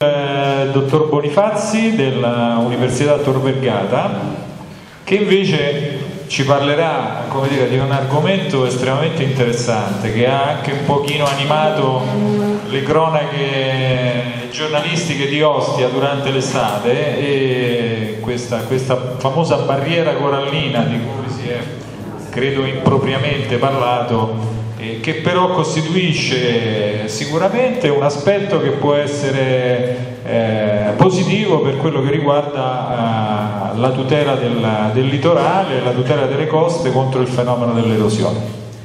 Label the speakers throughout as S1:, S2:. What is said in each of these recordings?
S1: dottor Bonifazzi dell'Università Tor Vergata, che invece ci parlerà, come dire, di un argomento estremamente interessante che ha anche un pochino animato le cronache giornalistiche di Ostia durante l'estate, e questa famosa barriera corallina di cui si è, credo, impropriamente parlato, che però costituisce sicuramente un aspetto che può essere positivo per quello che riguarda la tutela del litorale, la tutela delle coste contro il fenomeno dell'erosione.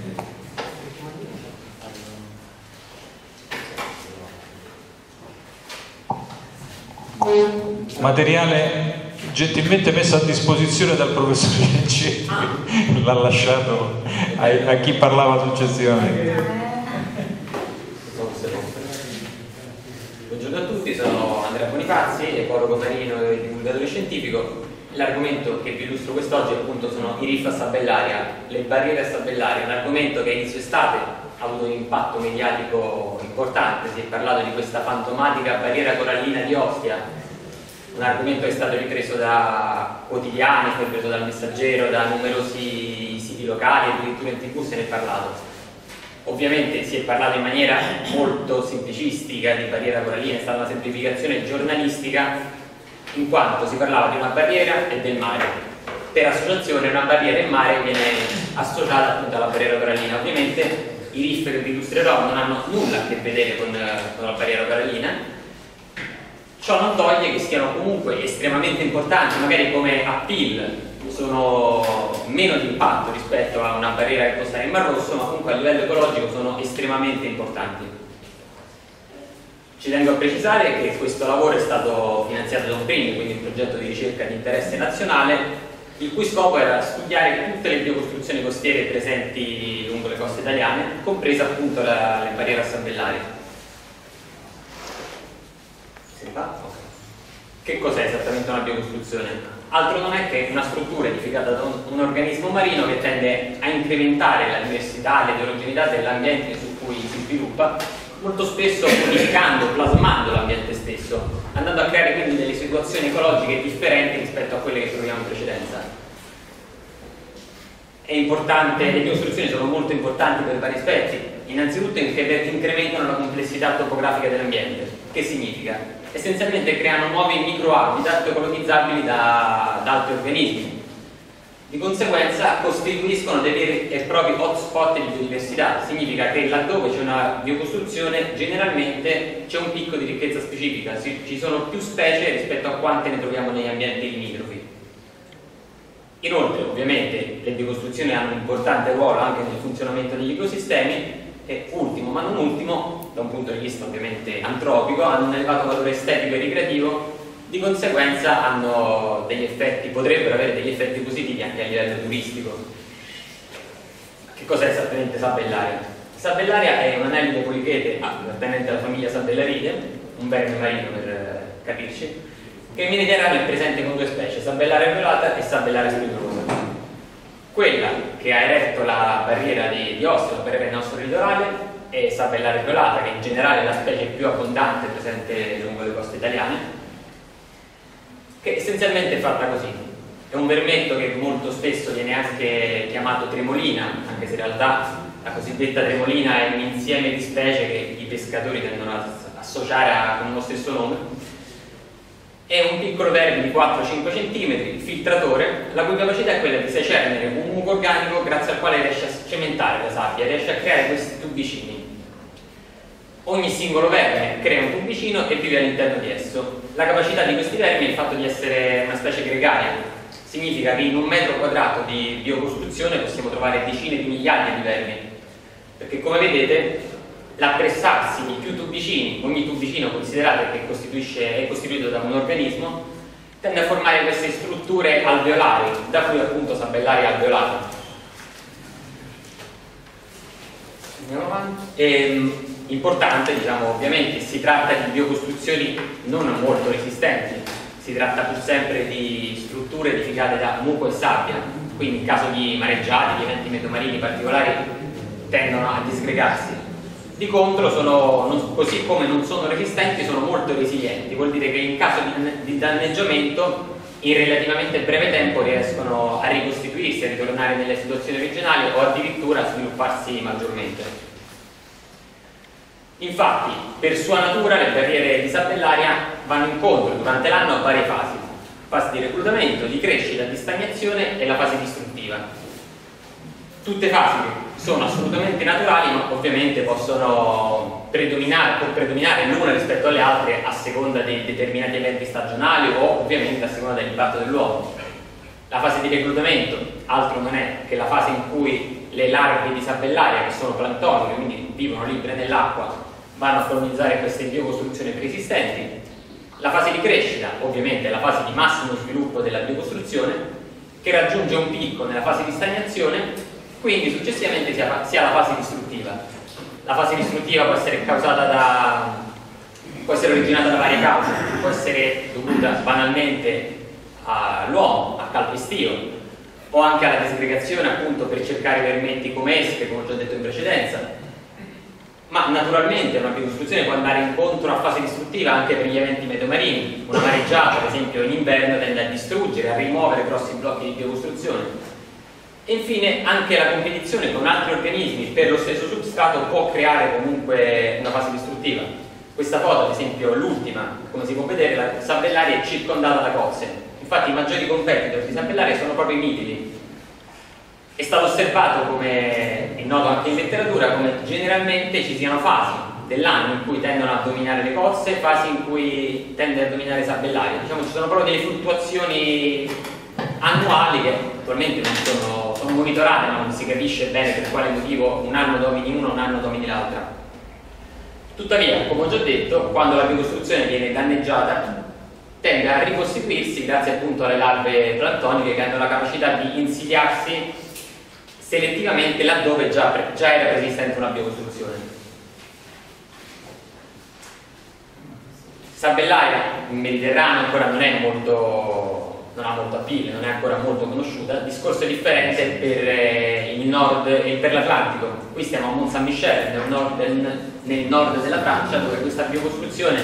S1: Materiale gentilmente messo a disposizione dal professor Cenci, l'ha lasciato a chi parlava successivamente.
S2: Buongiorno a tutti, sono Andrea Bonifazzi, ecologo marino e divulgatore scientifico. L'argomento che vi illustro quest'oggi appunto sono i reef a sabellaria, le barriere a sabellaria, un argomento che a inizio estate ha avuto un impatto mediatico importante. Si è parlato di questa fantomatica barriera corallina di Ostia, un argomento che è stato ripreso da quotidiani, poi preso dal Messaggero, da numerosi siti locali, addirittura in TV se ne è parlato. Ovviamente si è parlato in maniera molto semplicistica di barriera corallina, è stata una semplificazione giornalistica, in quanto si parlava di una barriera e del mare. Per associazione una barriera in mare viene associata appunto alla barriera corallina. Ovviamente i reef che vi illustrerò non hanno nulla a che vedere con la barriera corallina. Ciò non toglie che siano comunque estremamente importanti, magari come appeal sono meno di impatto rispetto a una barriera che può stare in Mar Rosso, ma comunque a livello ecologico sono estremamente importanti. Ci tengo a precisare che questo lavoro è stato finanziato da un PRIN, quindi un progetto di ricerca di interesse nazionale, il cui scopo era studiare tutte le biocostruzioni costiere presenti lungo le coste italiane, compresa appunto le barriere a sabellaria. Che cos'è esattamente una biocostruzione? Altro non è che una struttura edificata da un organismo marino che tende a incrementare la diversità e l'eterogeneità dell'ambiente su cui si sviluppa, molto spesso modificando, plasmando l'ambiente stesso, andando a creare quindi delle situazioni ecologiche differenti rispetto a quelle che troviamo in precedenza. È importante, le biocostruzioni sono molto importanti per vari aspetti. Innanzitutto incrementano la complessità topografica dell'ambiente. Che significa? Essenzialmente creano nuovi microhabitat colonizzabili da altri organismi. Di conseguenza costituiscono dei veri e propri hotspot di biodiversità. Significa che laddove c'è una biocostruzione generalmente c'è un picco di ricchezza specifica, ci sono più specie rispetto a quante ne troviamo negli ambienti limitrofi. Inoltre, ovviamente, le biocostruzioni hanno un importante ruolo anche nel funzionamento degli ecosistemi e, ultimo ma non ultimo, da un punto di vista ovviamente antropico, hanno un elevato valore estetico e ricreativo, di conseguenza hanno degli effetti, potrebbero avere degli effetti positivi anche a livello turistico. Che cos'è esattamente sabellaria? Sabellaria è un anellide polichete appartenente alla famiglia Sabellariide, un verme marino per capirci, che in Mediterraneo è presente con due specie, sabellaria violata e sabellaria spigolosa. Quella che ha eretto la barriera di Ostia, la barriera del nostro litorale, è sabellaria violata, che in generale è la specie più abbondante presente lungo le coste italiane, che essenzialmente è fatta così. È un vermetto che molto spesso viene anche chiamato tremolina, anche se in realtà la cosiddetta tremolina è un insieme di specie che i pescatori tendono ad associare con uno stesso nome. È un piccolo verme di 4-5 cm, filtratore, la cui capacità è quella di secernere un muco organico grazie al quale riesce a cementare la sabbia, riesce a creare questi tubicini. Ogni singolo verme crea un tubicino e vive all'interno di esso. La capacità di questi vermi è il fatto di essere una specie gregaria. Significa che in un metro quadrato di biocostruzione possiamo trovare decine di migliaia di vermi. Perché come vedete, l'appressarsi di più tubicini, ogni tubicino considerate che è costituito da un organismo, tende a formare queste strutture alveolari, da cui appunto sabellaria alveolata. Andiamo avanti. Importante, diciamo, ovviamente si tratta di biocostruzioni non molto resistenti, si tratta pur sempre di strutture edificate da muco e sabbia, quindi in caso di mareggiate, di eventi meteomarini particolari tendono a disgregarsi. Di contro, così come non sono resistenti, sono molto resilienti. Vuol dire che in caso di danneggiamento, in relativamente breve tempo riescono a ricostituirsi, a ritornare nelle situazioni originali o addirittura a svilupparsi maggiormente. Infatti, per sua natura, le barriere di sabellaria vanno incontro durante l'anno a varie fasi: fase di reclutamento, di crescita, di stagnazione e la fase distruttiva. Tutte fasi che sono assolutamente naturali, ma ovviamente può predominare l'una rispetto alle altre a seconda di determinati eventi stagionali o ovviamente a seconda dell'impatto dell'uomo. La fase di reclutamento altro non è che la fase in cui le larve di sabellaria, che sono plantoniche, quindi vivono libere nell'acqua, vanno a colonizzare queste biocostruzioni preesistenti. La fase di crescita, ovviamente, è la fase di massimo sviluppo della biocostruzione, che raggiunge un picco nella fase di stagnazione, quindi successivamente si ha la fase distruttiva. La fase distruttiva può essere originata da varie cause, può essere dovuta banalmente all'uomo, al calpestio, o anche alla disgregazione, appunto, per cercare vermetti come esche, come ho già detto in precedenza. Ma naturalmente una biocostruzione può andare incontro a fase distruttiva anche per gli eventi meteomarini. Una mareggiata, ad esempio, in inverno tende a distruggere, a rimuovere grossi blocchi di biocostruzione. E infine anche la competizione con altri organismi per lo stesso substrato può creare comunque una fase distruttiva. Questa foto, ad esempio l'ultima, come si può vedere, la sabellaria è circondata da cozze. Infatti i maggiori competitor di sabellaria sono proprio i mitili. È stato osservato, come è noto anche in letteratura, come generalmente ci siano fasi dell'anno in cui tendono a dominare le cozze, fasi in cui tende a dominare sabellaria. Diciamo ci sono proprio delle fluttuazioni annuali che attualmente non sono monitorate, ma non si capisce bene per quale motivo un anno domini uno, un anno domini l'altra. Tuttavia, come ho già detto, quando la biocostruzione viene danneggiata tende a ricostituirsi grazie appunto alle larve plantoniche che hanno la capacità di insediarsi selettivamente laddove già era preesistente una biocostruzione. Sabellaria in Mediterraneo ancora non ha molto appeal, non è ancora molto conosciuta. Il discorso è differente per il nord e per l'Atlantico. Qui stiamo a Mont Saint-Michel, nel nord della Francia, dove questa biocostruzione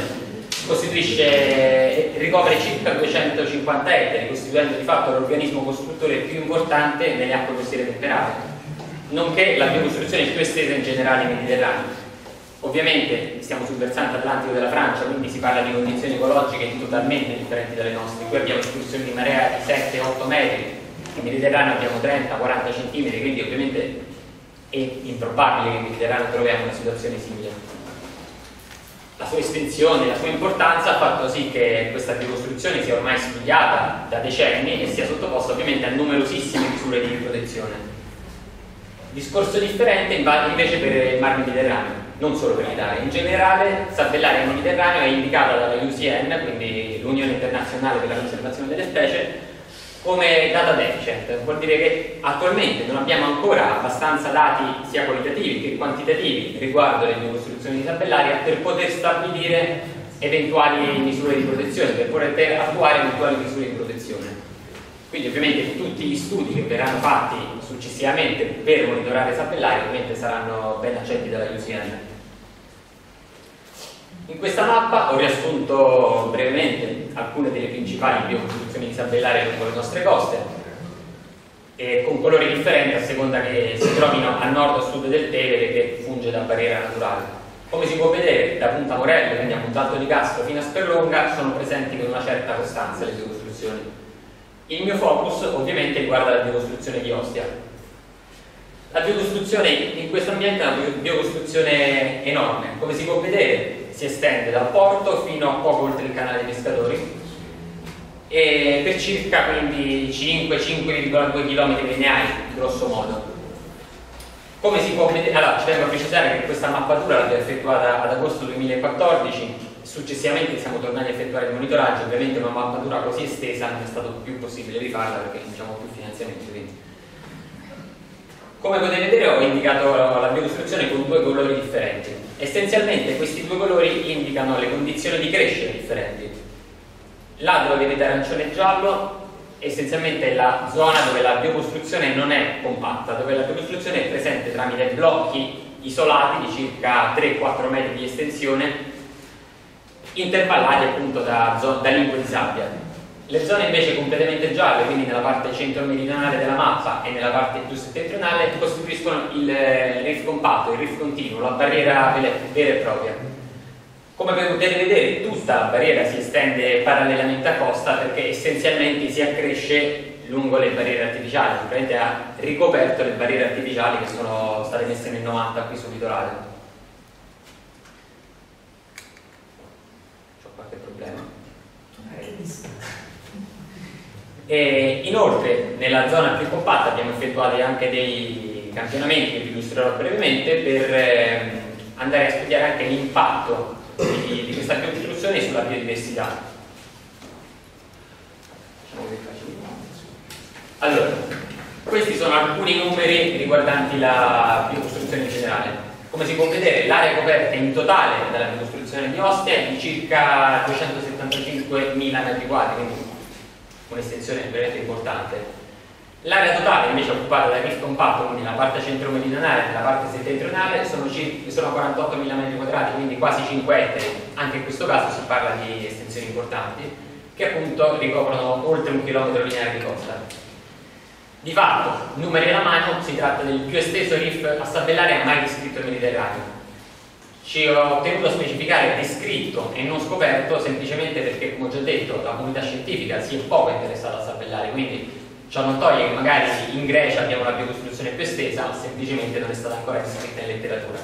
S2: ricopre circa 250 ettari, costituendo di fatto l'organismo costruttore più importante nelle acque costiere temperate, nonché la biocostruzione più estesa in generale in Mediterraneo. Ovviamente stiamo sul versante atlantico della Francia, quindi si parla di condizioni ecologiche totalmente differenti dalle nostre. Qui abbiamo escursioni di marea di 7-8 metri, in Mediterraneo abbiamo 30-40 cm, quindi ovviamente è improbabile che in Mediterraneo troviamo una situazione simile. La sua estensione, la sua importanza ha fatto sì che questa biocostruzione sia ormai studiata da decenni e sia sottoposta ovviamente a numerosissime misure di protezione. Discorso differente invece per il Mar Mediterraneo, non solo per l'Italia. In generale, sabellaria nel Mediterraneo è indicata dalla UCN, quindi l'Unione Internazionale per la Conservazione delle Specie, come data deficient. Vuol dire che attualmente non abbiamo ancora abbastanza dati sia qualitativi che quantitativi riguardo le biocostruzioni di sabellaria per poter stabilire eventuali misure di protezione, per poter attuare eventuali misure di protezione. Quindi ovviamente tutti gli studi che verranno fatti successivamente per monitorare sabellaria ovviamente saranno ben accetti dalla UCN. In questa mappa ho riassunto brevemente alcune delle principali biocostruzioni di sabellaria lungo le nostre coste, con colori differenti a seconda che si trovino a nord o a sud del Tevere, che funge da barriera naturale. Come si può vedere, da Punta Morello, quindi a Montalto di Castro, fino a Sperlonga, sono presenti con una certa costanza le biocostruzioni. Il mio focus ovviamente riguarda la biocostruzione di Ostia. La biocostruzione in questo ambiente è una biocostruzione enorme, come si può vedere si estende dal porto fino a poco oltre il canale dei pescatori e per circa quindi 5,2 km lineari grosso modo. Come si può vedere, allora ci tengo a precisare che questa mappatura l'abbiamo effettuata ad agosto 2014. Successivamente siamo tornati a effettuare il monitoraggio. Ovviamente una mappatura così estesa non è stato più possibile rifarla perché non diciamo più finanziamenti. Quindi. Come potete vedere ho indicato la biocostruzione con due colori differenti. Essenzialmente questi due colori indicano le condizioni di crescita differenti. Là dove vedete arancione e giallo essenzialmente è la zona dove la biocostruzione non è compatta, dove la biocostruzione è presente tramite blocchi isolati di circa 3-4 metri di estensione, intervallati appunto da lingue di sabbia. Le zone invece completamente gialle, quindi nella parte centro-meridionale della mappa e nella parte più settentrionale, costituiscono il riff compatto, il riff continuo, la barriera vera e propria. Come potete vedere, tutta la barriera si estende parallelamente a costa perché essenzialmente si accresce lungo le barriere artificiali, praticamente ha ricoperto le barriere artificiali che sono state messe nel 90 qui sul litorale. C'ho qualche problema? E inoltre nella zona più compatta abbiamo effettuato anche dei campionamenti che vi illustrerò brevemente per andare a studiare anche l'impatto di questa biocostruzione sulla biodiversità. Allora, questi sono alcuni numeri riguardanti la biocostruzione in generale. Come si può vedere, l'area coperta in totale dalla biocostruzione di Ostia è di circa 275.000 m², quindi un'estensione veramente importante. L'area totale invece occupata dal riff compatto, quindi la parte centro-meridionale e la parte settentrionale, sono 48.000 m², quindi quasi 5 ettari. Anche in questo caso si parla di estensioni importanti, che appunto ricoprono oltre 1 chilometro lineare di costa. Di fatto, numeri alla mano, si tratta del più esteso riff a sabellare mai descritto nel Mediterraneo. Ci ho tenuto a specificare descritto e non scoperto semplicemente perché, come ho già detto, la comunità scientifica si è poco interessata a sabellare, quindi ciò non toglie che magari in Grecia abbiamo una biocostruzione più estesa, ma semplicemente non è stata ancora descritta in letteratura.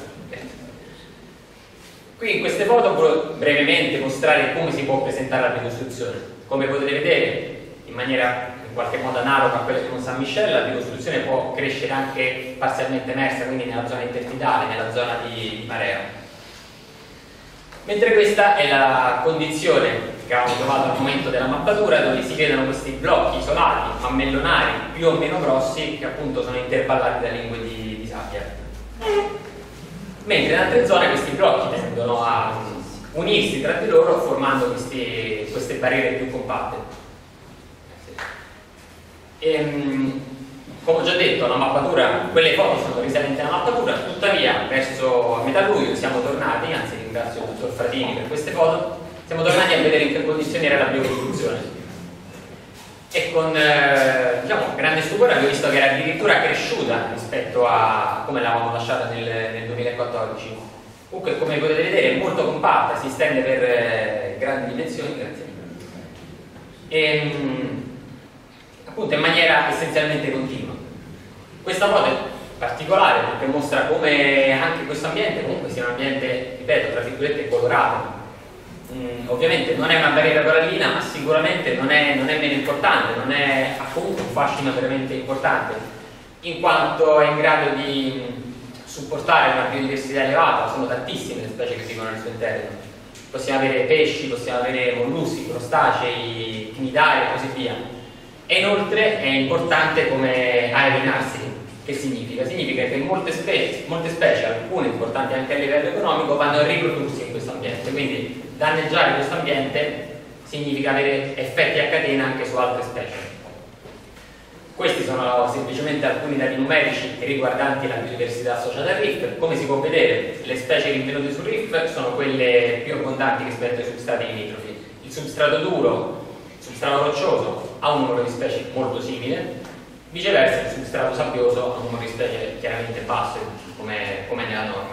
S2: Qui in queste foto voglio brevemente mostrare come si può presentare la biocostruzione. Come potete vedere, in maniera in qualche modo analoga a quella di Mont Saint-Michel, la biocostruzione può crescere anche parzialmente emersa, quindi nella zona intertidale, nella zona di marea. Mentre questa è la condizione che avevamo trovato al momento della mappatura, dove si vedono questi blocchi isolati, mammellonari, più o meno grossi, che appunto sono intervallati da lingue di sabbia. Mentre in altre zone questi blocchi tendono a unirsi tra di loro, formando queste barriere più compatte. Come ho già detto, la mappatura, quelle foto sono risalenti alla mappatura, tuttavia verso a metà luglio siamo tornati, anzi ringrazio il dottor Fratini per queste foto, siamo tornati a vedere in che condizioni era la biocostruzione. E con diciamo, grande stupore abbiamo visto che era addirittura cresciuta rispetto a come l'avevamo lasciata nel 2014. Comunque, come potete vedere, è molto compatta, si estende per grandi dimensioni, grazie. Appunto in maniera essenzialmente continua. Questa foto è particolare perché mostra come anche questo ambiente comunque sia un ambiente, ripeto, tra virgolette colorato. Ovviamente non è una barriera corallina, ma sicuramente non è meno importante, ha comunque un fascino veramente importante, in quanto è in grado di supportare una biodiversità elevata. Sono tantissime le specie che vivono nel suo interno. Possiamo avere pesci, possiamo avere molluschi, crostacei, cnidari e così via. E inoltre è importante come area di narsidi. Che significa? Significa che molte specie, alcune importanti anche a livello economico, vanno a riprodursi in questo ambiente, quindi danneggiare questo ambiente significa avere effetti a catena anche su altre specie. Questi sono semplicemente alcuni dati numerici riguardanti la biodiversità associata al riff. Come si può vedere, le specie rinvenute sul riff sono quelle più abbondanti rispetto ai substrati limitrofi. Il substrato duro, il substrato roccioso, ha un numero di specie molto simile, viceversa il substrato sabbioso ha un numero di specie chiaramente basso, come nella norma.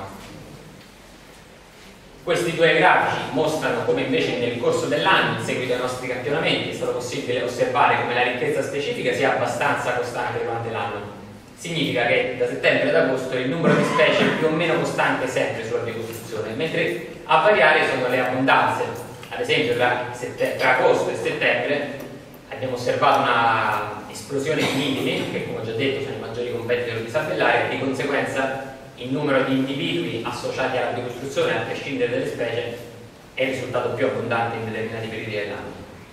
S2: Questi due grafici mostrano come invece nel corso dell'anno, in seguito ai nostri campionamenti, è stato possibile osservare come la ricchezza specifica sia abbastanza costante durante l'anno. Significa che da settembre ad agosto il numero di specie è più o meno costante sempre sulla biocostruzione, mentre a variare sono le abbondanze. Ad esempio tra agosto e settembre abbiamo osservato una esplosione di nididi, che come ho già detto sono i maggiori competitor di sabellare, e di conseguenza il numero di individui associati alla biocostruzione, a prescindere dalle specie, è risultato più abbondante in determinati periodi dell'anno.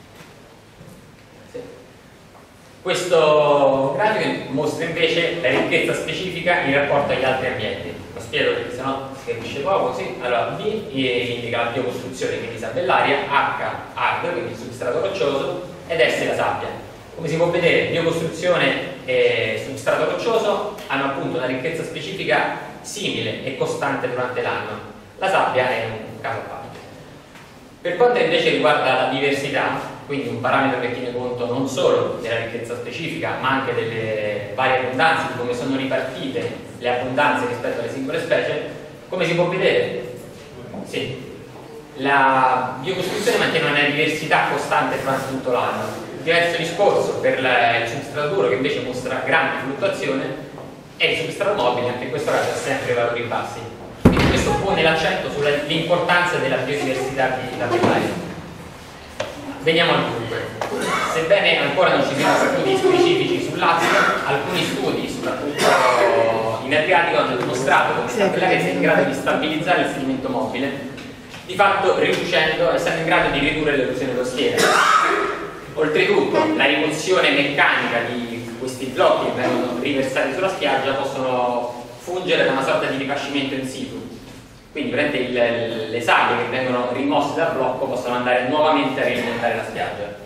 S2: Questo grafico mostra invece la ricchezza specifica in rapporto agli altri ambienti. Lo spiego perché sennò si capisce poco. Sì? Allora, B indica la biocostruzione, quindi sabellaria, H hard, quindi il substrato roccioso, ed S la sabbia. Come si può vedere, biocostruzione substrato roccioso hanno appunto una ricchezza specifica simile e costante durante l'anno. La sabbia è un caso a parte. Per quanto invece riguarda la diversità, quindi un parametro che tiene conto non solo della ricchezza specifica ma anche delle varie abbondanze, di come sono ripartite le abbondanze rispetto alle singole specie, come si può vedere? Sì, la biocostruzione mantiene una diversità costante durante tutto l'anno. Diverso discorso per il substrato duro, che invece mostra grande fluttuazione, e il substrato mobile, anche in questo caso ha sempre valori bassi. Quindi questo pone l'accento sull'importanza della biodiversità di tabellari. Veniamo al dunque. Sebbene ancora non ci siano studi specifici sull'acido, alcuni studi, soprattutto in Adriatico, hanno dimostrato come questa tabellare sia in grado di stabilizzare il sedimento mobile, di fatto essendo in grado di ridurre l'erosione costiera. Oltretutto, la rimozione meccanica di questi blocchi che vengono riversati sulla spiaggia possono fungere da una sorta di ripascimento in situ. Quindi le sabbie che vengono rimosse dal blocco possono andare nuovamente a rialimentare la spiaggia.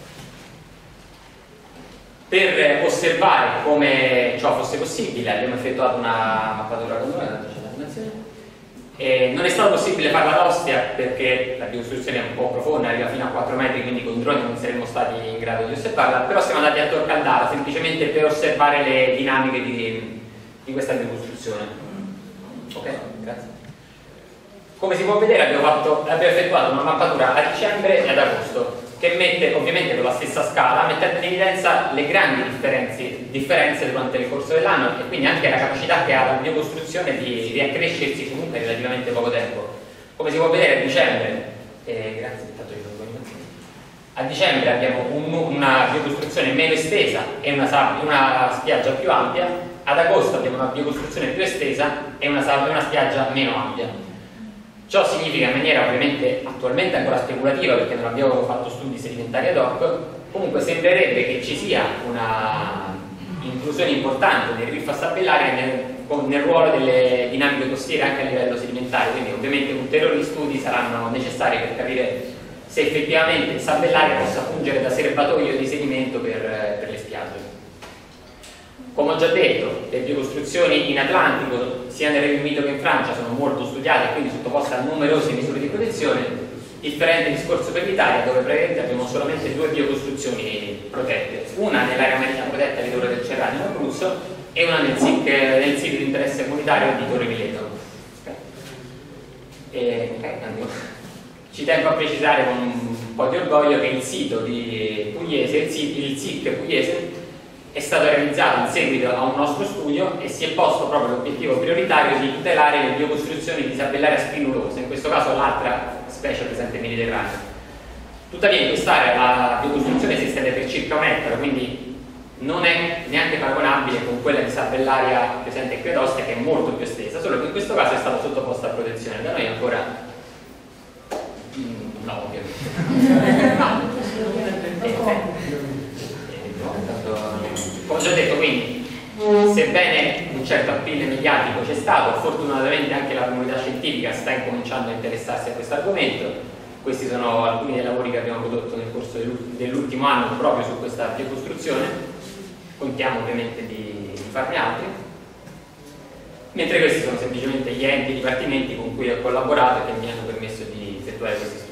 S2: Per osservare come ciò fosse possibile abbiamo effettuato una mappatura con non è stato possibile farla ad Ostia perché la biocostruzione è un po' profonda, arriva fino a 4 metri, quindi con droni non saremmo stati in grado di osservarla, però siamo andati a Tor Caldara semplicemente per osservare le dinamiche di questa biocostruzione. Ok, grazie. Come si può vedere abbiamo effettuato una mappatura a dicembre e ad agosto, che mette ovviamente con la stessa scala, mettendo in evidenza le grandi differenze durante il corso dell'anno e quindi anche la capacità che ha la biocostruzione di riaccrescersi comunque in relativamente poco tempo. Come si può vedere a dicembre, a dicembre abbiamo una biocostruzione meno estesa e una spiaggia più ampia, ad agosto abbiamo una biocostruzione più estesa e una spiaggia meno ampia. Ciò significa in maniera ovviamente attualmente ancora speculativa perché non abbiamo fatto studi sedimentari ad hoc, comunque sembrerebbe che ci sia una inclusione importante del riff a sabbellari nel ruolo delle dinamiche costiere anche a livello sedimentare, quindi ovviamente ulteriori studi saranno necessari per capire se effettivamente il sabbellaria possa fungere da serbatoio di sedimento per le spiagge. Come ho già detto, le biocostruzioni in Atlantico, sia nel Regno Unito che in Francia, sono molto studiate e quindi sottoposte a numerose misure di protezione. Differente discorso per l'Italia, dove praticamente abbiamo solamente 2 biocostruzioni protette, una nell'area marina protetta di Torre del Cerrano in Abruzzo e una nel sito di interesse comunitario di Torre Mileto. Ci tengo a precisare con un po' di orgoglio che il sito di Pugliese, il SIC Pugliese, è stato realizzato in seguito a un nostro studio e si è posto proprio l'obiettivo prioritario di tutelare le biocostruzioni di Sabellaria spinulosa, in questo caso l'altra specie presente nel Mediterraneo. Tuttavia in quest'area la biocostruzione si estende per circa 1 metro, quindi non è neanche paragonabile con quella di Sabellaria presente qui ad Ostia, che è molto più estesa, solo che in questo caso è stata sottoposta a protezione. Da noi ancora no, ovviamente. Come ho già detto, quindi, sebbene un certo appeal mediatico c'è stato, fortunatamente anche la comunità scientifica sta incominciando a interessarsi a questo argomento. Questi sono alcuni dei lavori che abbiamo prodotto nel corso dell'ultimo anno proprio su questa biocostruzione. Contiamo ovviamente di farne altri. Mentre questi sono semplicemente gli enti e i dipartimenti con cui ho collaborato e che mi hanno permesso di effettuare questi studi.